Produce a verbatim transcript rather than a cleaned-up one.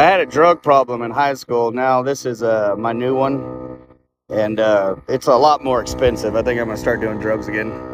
I had a drug problem in high school. Now this is uh, my new one, and uh, it's a lot more expensive. I think I'm gonna start doing drugs again.